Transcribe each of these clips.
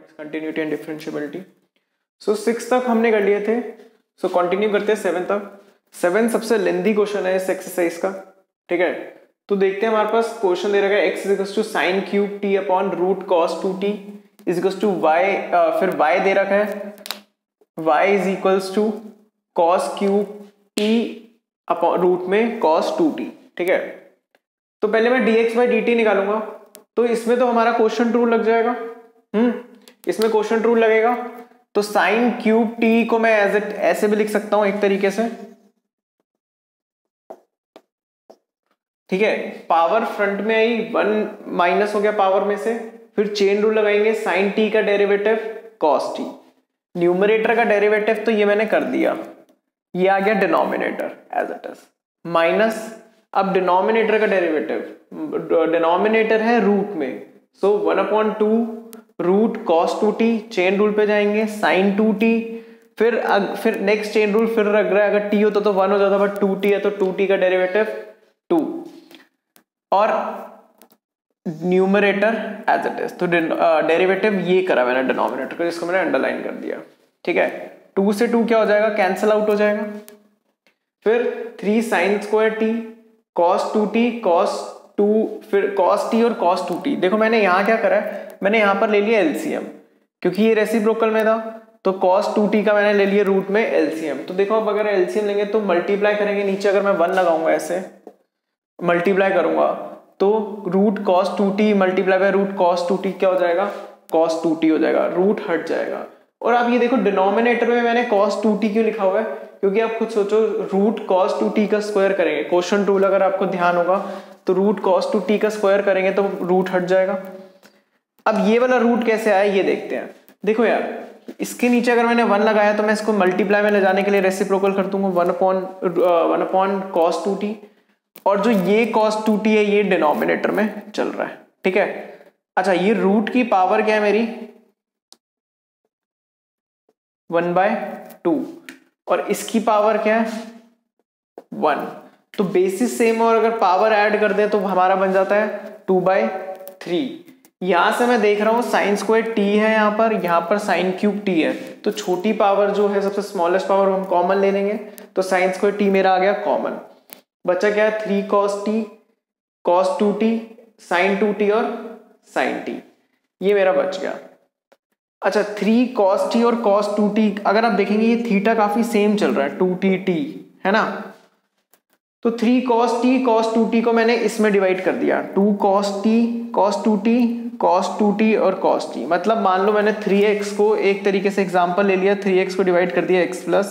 Continuity and differentiability. सो 6 तक हमने कर लिए थे। सो कंटिन्यू करते हैं 7 तक। 7 सबसे लेंथी क्वेश्चन है इस एक्सरसाइज का, ठीक है। तो देखते हैं, हमारे पास क्वेश्चन दे रखा है x is two sine cube t upon root cos 2t is to y, फिर y दे रखा है y is equals to cos cube t upon root में कॉस 2t, ठीक है। तो पहले मैं dx बाई dt निकालूंगा, तो इसमें तो हमारा क्वेश्चन रूल लग जाएगा। इसमें क्वेश्चन रूल लगेगा, तो साइन क्यूब t को मैं एज इट ऐसे भी लिख सकता हूं एक तरीके से, ठीक है। पावर फ्रंट में आई, 1 माइनस हो गया पावर में से, फिर चेन रूल लगाएंगे, साइन t का डेरिवेटिव कॉस t, न्यूमरेटर का डेरिवेटिव तो ये मैंने कर दिया, ये आ गया denominator as it is, minus अब डिनोमिनेटर का डेरिवेटिव, डिनोमिनेटर है रूट में, so 1/2 root cos 2t, chain rule पे जाएंगे, साइन 2t, फिर नेक्स्ट चेन रूल फिर लग रहा है, अगर t होता तो 1 हो जाता, बट 2t है तो 2t का डेरिवेटिव 2, और न्यूमरेटर एज इट इज, तो डेरिवेटिव ये करा मैंने डिनोमिनेटर को, जिसको मैंने अंडरलाइन कर दिया, ठीक है। 2 से 2 क्या हो जाएगा, कैंसिल आउट हो जाएगा। फिर 3 sine square t cos 2t cos 2, फिर कॉस t और कॉस 2t। देखो मैंने यहाँ क्या करा है, मैंने यहाँ पर ले लिया एलसीएम, क्योंकि ये रेसिप्रोकल में था, तो कॉस 2t का मैंने ले लिया रूट में एलसीएम। तो देखो अब अगर एलसीएम लेंगे तो मल्टीप्लाई करेंगे, नीचे अगर मैं 1 लगाऊंगा ऐसे मल्टीप्लाई करूंगा, तो root cos 2t multiply by root cos 2t क्या हो जाएगा, कॉस 2t हो जाएगा, रूट हट जाएगा। और आप ये देखो डिनोमिनेटर में मैंने cos 2t क्यों लिखा हुआ है, क्योंकि आप खुद सोचो, रूट cos 2t का स्क्वायर करेंगे, क्वेश्चन रूल अगर आपको ध्यान होगा तो रूट cos 2t का स्क्वायर करेंगे तो रूट हट जाएगा। अब ये वाला रूट कैसे आया ये देखते हैं। देखो यार, इसके नीचे अगर मैंने 1 लगाया तो मैं इसको मल्टीप्लाई में ले जाने के लिए रेसिप्रोकल कर दूंगा, 1 अपॉन cos 2t, और जो ये cos 2t है ये डिनोमिनेटर में चल रहा है, ठीक है। अच्छा, ये रूट की पावर क्या है मेरी, 1/2, और इसकी पावर क्या है 1, तो बेसिस सेम, और अगर पावर ऐड कर दे तो हमारा बन जाता है 2/3। यहां से मैं देख रहा हूं साइन स्क्वायर t है, यहां पर साइन क्यूब t है, तो छोटी पावर जो है सबसे स्मॉलेस्ट पावर हम कॉमन ले लेंगे, तो साइन स्क्वायर t मेरा आ गया कॉमन, बचा क्या है 3 cos t cos 2t sin 2t और sin t, ये मेरा बच गया। अच्छा, 3 cos t और cos 2t, अगर आप देखेंगे ये थीटा काफी सेम चल रहा है, 2t है ना, तो 3 cos t cos 2t को मैंने इसमें डिवाइड कर दिया, 2 cos t cos 2t cos 2t और cos t, मतलब मान लो मैंने 3x को एक तरीके से एग्जांपल ले लिया, 3x को डिवाइड कर दिया x प्लस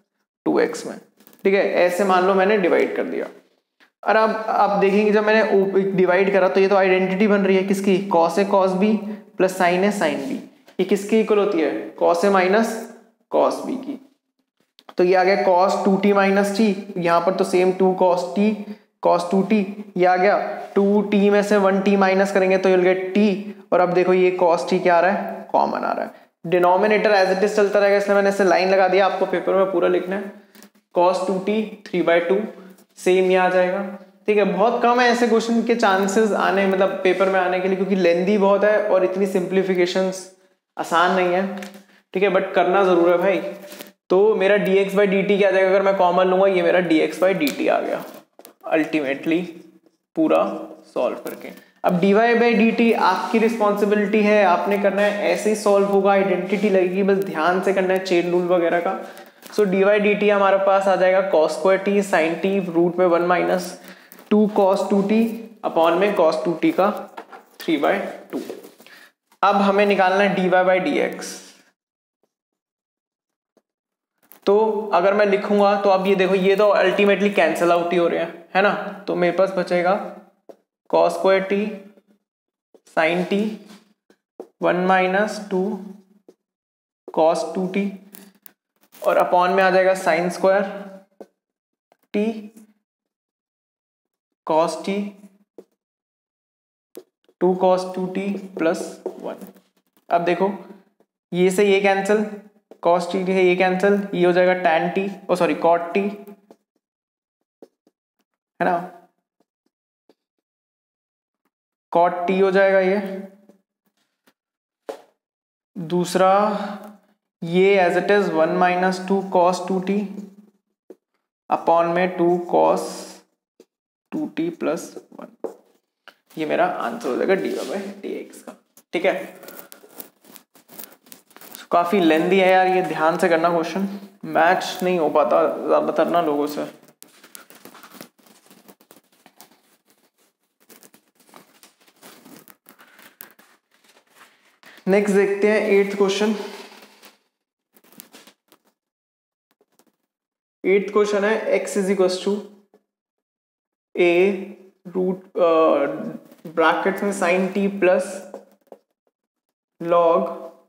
2x में, ठीक है, ऐसे मान लो मैंने डिवाइड कर दिया। और अब आप देखेंगे जब मैंने डिवाइड करा तो ये तो आइडेंटिटी बन रही है किसकी, cos है cos b प्लस sin है sin b, ये किसकी इक्वल होती है, cos a minus cos b की, तो ये आ गया cos 2t माइनस t, यहाँ पर तो same 2 cos t cos 2t, ये आ गया 2t में से 1t माइनस करेंगे तो you'll get t, और अब देखो ये cos t क्या आ रहा है, कॉमन आ रहा है, डिनोमिनेटर एज इट इज चलता रहेगा, इसलिए मैंने ऐसे लाइन लगा दिया, आपको पेपर में पूरा लिखना है, cos 2t 3/2 सेम ये आ जाएगा, ठीक है। बहुत कम है ऐसे क्वेश्चन के चांसेस आने, मतलब पेपर में आने के लिए, क्योंकि लेंदी बहुत है और इतनी सिंप्लीफिकेशंस आसान नहीं है, ठीक है, बट करना जरूर है भाई। तो मेरा dx बाई dt क्या आ जाएगा, अगर मैं कॉमन लूंगा, ये मेरा dx बाई dt आ गया अल्टीमेटली पूरा सॉल्व करके। अब dy बाई dt आपकी रिस्पॉन्सिबिलिटी है, आपने करना है, ऐसे ही सॉल्व होगा, आइडेंटिटी लगेगी, बस ध्यान से करना है चेन रूल वगैरह का। सो dy dt हमारे पास आ जाएगा cos square t sin t root में 1 माइनस 2 cos 2t अपॉन में cos 2t का 3/2। अब हमें निकालना है dy बाई dx, तो अगर मैं लिखूंगा तो अब ये देखो, ये तो अल्टीमेटली कैंसिल आउट ही हो रहे हैं, है ना, तो मेरे पास बचेगा cos square t sin t 1 minus 2 cos 2t, और अपॉन में आ जाएगा sin square t cos t 2 cos 2t plus 1। अब देखो ये से ये कैंसिल, cos t है ये कैंसिल, ये हो जाएगा tan t, oh sorry cot t, है ना, cot t हो जाएगा ये, दूसरा ये as it is 1 minus 2 cos 2t upon में 2 कॉस 2t प्लस 1। ये मेरा आंसर हो जाएगा dy/dx का। ठीक है, काफी लेंदी है यार, ये ध्यान से करना क्वेश्चन, मैच नहीं हो पाता ज्यादातर ना लोगों से। नेक्स्ट देखते हैं 8th क्वेश्चन। 8th क्वेश्चन है x is equal to a root brackets में sine t plus log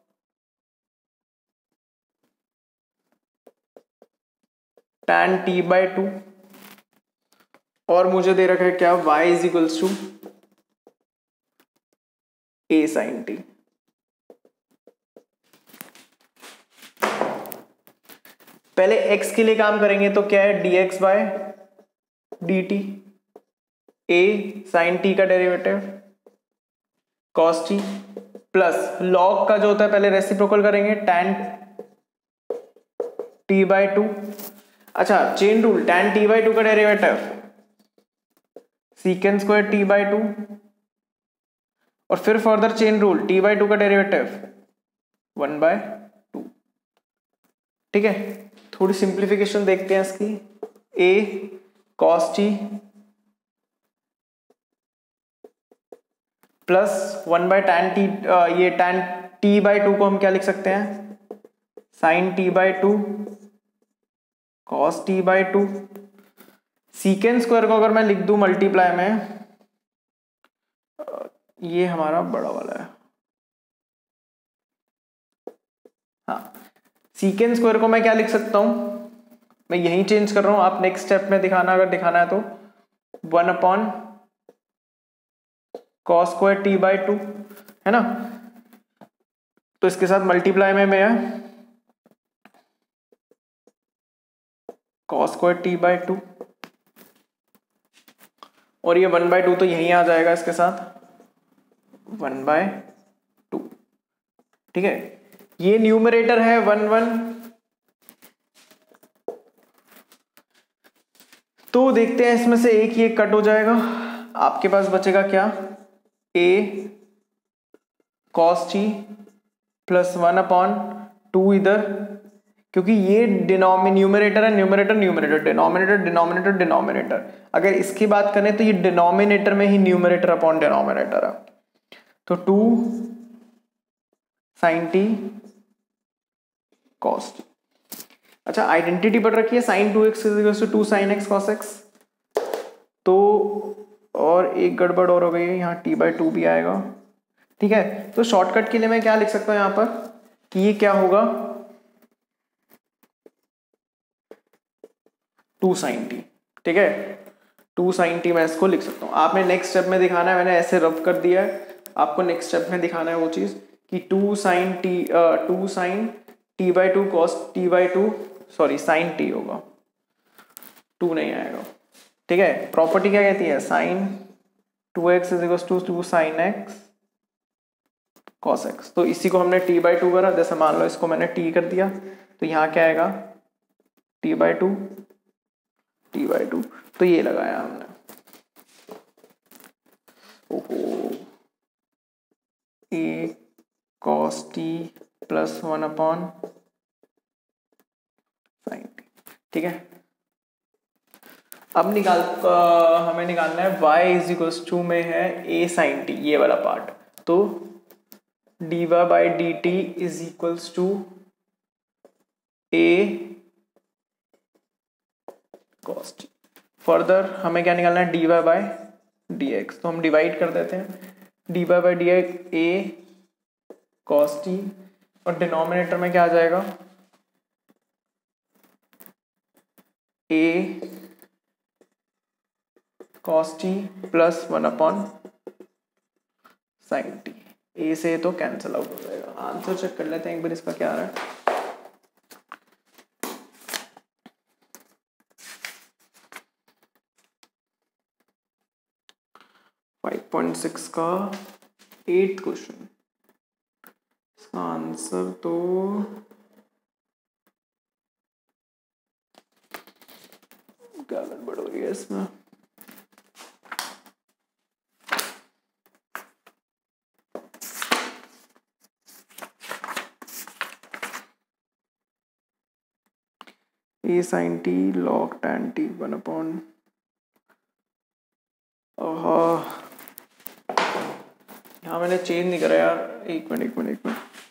tan t/2 और मुझे दे रखा है क्या y इज equal to a sine t। पहले x के लिए काम करेंगे तो क्या है dx/dt, a साइन t का derivative cos t plus log का जो होता है पहले रेसिप्रोकल करेंगे tan t/2। अच्छा, चेन रूल, tan t/2 का डेरिवेटिव सीकेंड स्क्वायर t/2 और फिर फर्दर चेन रूल t/2 का डेरिवेटिव 1/2। ठीक है, थोड़ी सिंप्लीफिकेशन देखते हैं इसकी। a cos t plus 1/tan t, ये tan t/2 को हम क्या लिख सकते हैं, sin t/2 cos t/2। Secant square को अगर मैं लिख दूं मल्टीप्लाई में, ये हमारा बड़ा वाला है, हाँ, सीकेंड स्क्वायर को मैं क्या लिख सकता हूं, मैं यही चेंज कर रहा हूं, आप नेक्स्ट स्टेप में दिखाना अगर दिखाना है तो 1/cos स्क्वायर t/2 है ना, तो इसके साथ मल्टीप्लाई में मैं cos स्क्वायर t/2 और ये 1/2 तो यहीं आ जाएगा इसके साथ 1/2। ठीक है, ये न्यूमरेटर है 1 तो देखते हैं इसमें से एक ये कट हो जाएगा, आपके पास बचेगा क्या, a cos t प्लस 1/2 इधर, क्योंकि ये न्यूमरेटर है, न्यूमरेटर डिनोमिनेटर डिनोमिनेटर डिनोमिनेटर, अगर इसकी बात करें तो ये डिनोमिनेटर में ही न्यूमरेटर अपॉन डिनोमिनेटर है, तो 2 sin t cos t। अच्छा, आइडेंटिटी पढ़ रखी है sin 2x = 2 sin x cos x, तो और एक गड़बड़ और हो गई है, यहाँ t/2 भी आएगा। ठीक है, तो शॉर्टकट के लिए मैं क्या लिख सकता हूँ यहाँ पर कि ये क्या होगा 2 sin t। ठीक है, 2 sin t मैं इसको लिख सकता हूँ। आपने नेक्स्ट स्टेप में दिखाना है, मैंने ऐसे रब कर दिया है, आपको नेक्स्ट स्टेप में दिखाना है वो चीज कि 2 sin t/2 cos t/2, sorry sin t होगा, 2 नहीं आएगा। ठीक है, प्रॉपर्टी क्या कहती है, sin 2x = 2 sin x cos x, तो इसी को हमने t/2 करा, जैसे मान लो इसको मैंने t कर दिया, तो यहाँ क्या आएगा t/2, तो ये लगाया हमने। ओहो, a cos t plus 1/sin t। ठीक है, अब हमें निकालना है y = में है a sin t, ये वाला पार्ट, तो dy/dt = a cos t। Further हमें क्या निकालना है dy/dx, तो हम डिवाइड कर देते हैं, dy/dx a cos t और डिनोमिनेटर में क्या आ जाएगा a cos t plus 1/sin t। a से तो कैंसिल आउट हो जाएगा। आंसर चेक कर लेते हैं एक बार इसका क्या आ रहा है। 5.6 का 8th क्वेश्चन, आंसर तो क्या गड़बड़ हो रही है इसमें। A sine t log tan t 1/। यहाँ मैंने चेंज नहीं करा यार, एक मिनट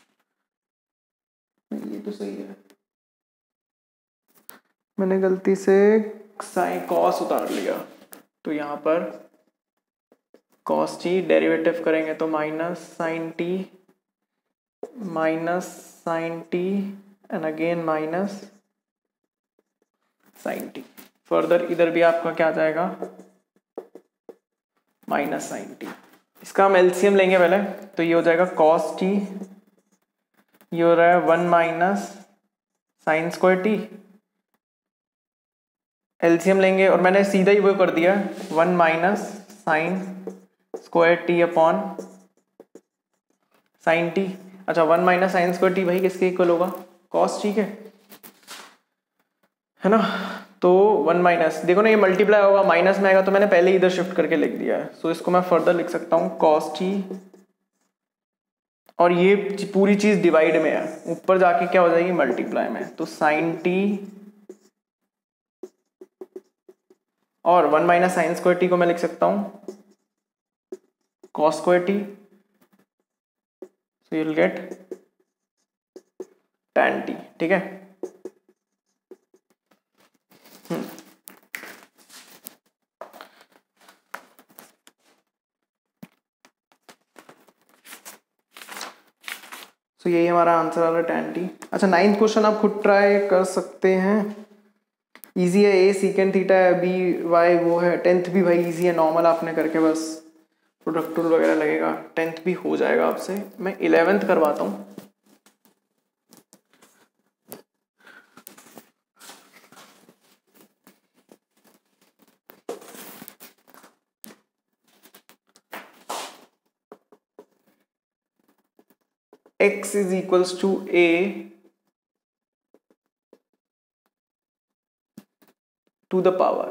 ये तो सही है, मैंने गलती से साइन कॉस उतार लिया। तो यहाँ पर कॉस टी डेरिवेटिव करेंगे तो minus sine t and again minus sine t. Further इधर भी आपका क्या आ जाएगा, माइनस साइन टी। इसका हम एलसीएम लेंगे पहले, तो ये हो जाएगा कॉस टी, ये हो रहा है 1 minus sine square t. LCM लेंगे और मैंने सीधा ही वो कर दिया 1 minus sine square t upon sine t. अच्छा 1 माइनस साइन स्क्वायर टी भाई किसके इक्वल होगा, कॉस टी के, है ना। तो 1 माइनस, देखो ना ये मल्टीप्लाई होगा, माइनस में आएगा तो मैंने पहले ही इधर शिफ्ट करके लिख दिया है। सो इसको मैं फर्दर लिख सकता हूँ कॉस टी, और ये पूरी चीज डिवाइड में है, ऊपर जाके क्या हो जाएगी मल्टीप्लाई में, तो साइन टी और 1 माइनस साइन स्क्वायर टी को मैं लिख सकता हूँ cos square t. So you will get tan t, ठीक है। तो यही हमारा आंसर आ रहा है टैन टी। अच्छा 9th क्वेश्चन आप खुद ट्राई कर सकते हैं, इजी है। ए सीकेंड थीटा है, बी वाई वो है। 10th भी भाई इजी है, नॉर्मल आपने करके बस प्रोडक्ट रूल वगैरह लगेगा, 10th भी हो जाएगा आपसे। मैं 11th करवाता हूँ। x is equals to a to the power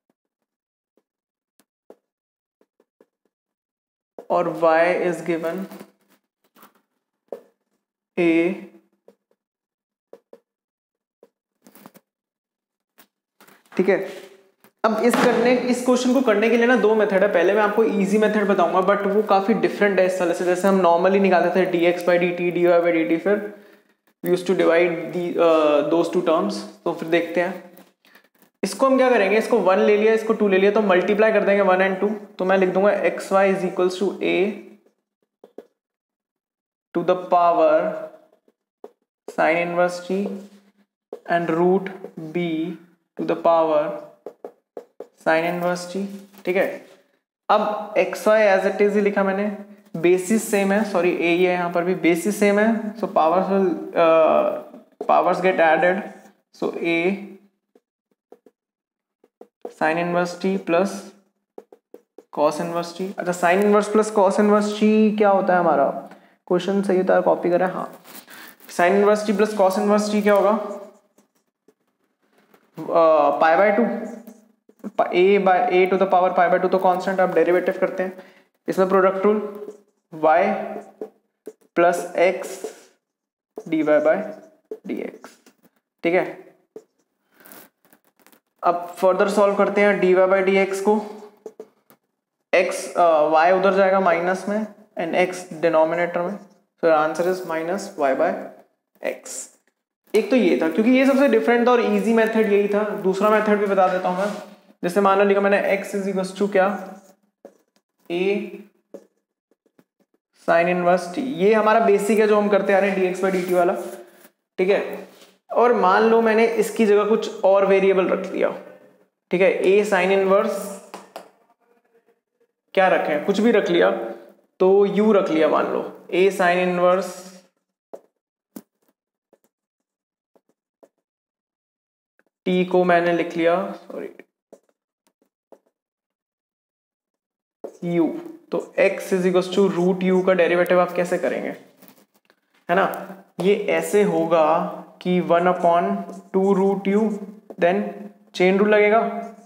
और y is given a ठीक है। अब इस क्वेश्चन को करने के लिए ना दो मेथड है। पहले मैं आपको इजी मेथड बताऊंगा बट वो काफी डिफरेंट है इस तरह से, जैसे हम नॉर्मली निकालते थे dx/dt dy/dt, फिर we used to divide those two terms. तो फिर देखते हैं इसको हम क्या करेंगे, इसको 1 ले लिया, इसको 2 ले लिया, तो मल्टीप्लाई कर देंगे 1 and 2। तो मैं लिख दूंगा xy is equals to a to the power sine inverse t and root b to the power sine inverse t, ठीक है। अब xy एज इट इज ही लिखा मैंने, बेसिस सेम है, सॉरी a ही है यहाँ पर भी, बेसिस सेम है। So powers get added, so a sine inverse t plus cos inverse t. अच्छा sine inverse plus cos inverse t क्या होता है हमारा, क्वेश्चन सही होता है, कॉपी करें। हाँ sine inverse t plus cos inverse t क्या होगा, π/2, a टू द पावर π/2 तो कांस्टेंट। आप डेरिवेटिव करते हैं इसमें product rule, y plus x dy/dx, ठीक है। अब फर्दर सॉल्व करते हैं dy/dx को, y उधर जाएगा माइनस में एंड x डिनोमिनेटर में, तो आंसर इज माइनस y/x। एक तो ये था क्योंकि ये सबसे डिफरेंट था और इजी मेथड यही था। दूसरा मेथड भी बता देता हूं मैं, जैसे मान लो लिखा मैंने x इज इक्वल टू क्या, a साइन इनवर्स t। ये हमारा बेसिक है जो हम करते आ रहे हैं dx/dt वाला, ठीक है। और मान लो मैंने इसकी जगह कुछ और वेरिएबल रख लिया, ठीक है, a साइन इनवर्स क्या रखें, कुछ भी रख लिया, तो u रख लिया। मान लो a साइन इनवर्स t को मैंने लिख लिया, सॉरी u, तो x is equal to root u का डेरिवेटिव आप कैसे करेंगे, है ना। ये ऐसे होगा कि 1/2 √u, देन चेन रूल लगेगा,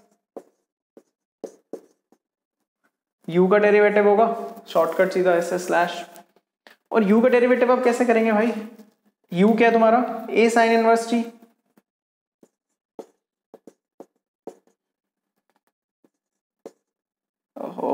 u का डेरिवेटिव होगा, शॉर्टकट सीधा ऐसे स्लैश। और u का डेरिवेटिव आप कैसे करेंगे भाई, u क्या है तुम्हारा, a sin इनवर्स t, ओहो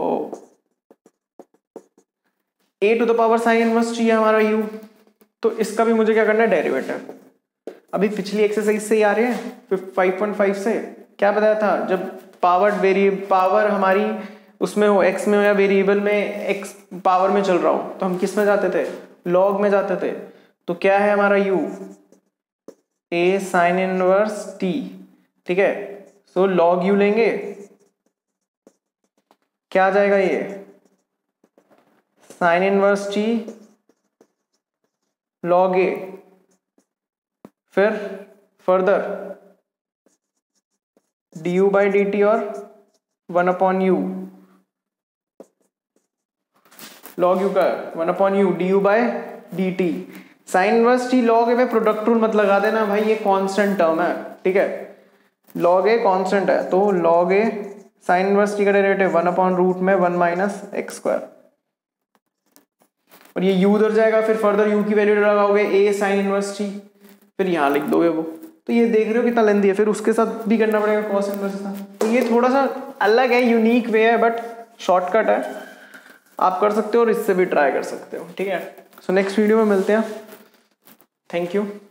a⁻ sin इनवर्स t है हमारा u, तो इसका भी मुझे क्या करना है, डेरिवेटिव। अभी पिछली एक्सरसाइज से ही आ रहे हैं 5.5 से, क्या बताया था, जब पावर हमारी उसमें हो, x में हो या वेरिएबल में, x पावर में चल रहा हो, तो हम किस में जाते थे, लॉग में जाते थे। तो क्या है हमारा u, a sin inverse t, ठीक है। सो लॉग u लेंगे, क्या आ जाएगा ये, sin inverse t log a, फिर फर्दर du by dt और 1/u, log u का 1/u du by dt। Sine inverse t log a में प्रोडक्ट रूल मत लगा देना भाई, ये कांस्टेंट टर्म है, ठीक है, log a कांस्टेंट है, तो log a sine inverse t का डेरिवेटिव 1/√1 - x², और ये u उधर जाएगा, फिर फर्दर u की वैल्यू लगाओगे a साइन इनवर्स t, फिर यहाँ लिख दोगे वो। तो ये देख रहे हो कितना लेंदी है, फिर उसके साथ भी करना पड़ेगा कॉस इनवर्स का। तो ये थोड़ा सा अलग है, यूनिक वे है, बट शॉर्टकट है, आप कर सकते हो और इससे भी ट्राई कर सकते हो, ठीक है। सो नेक्स्ट वीडियो में मिलते हैं, थैंक यू।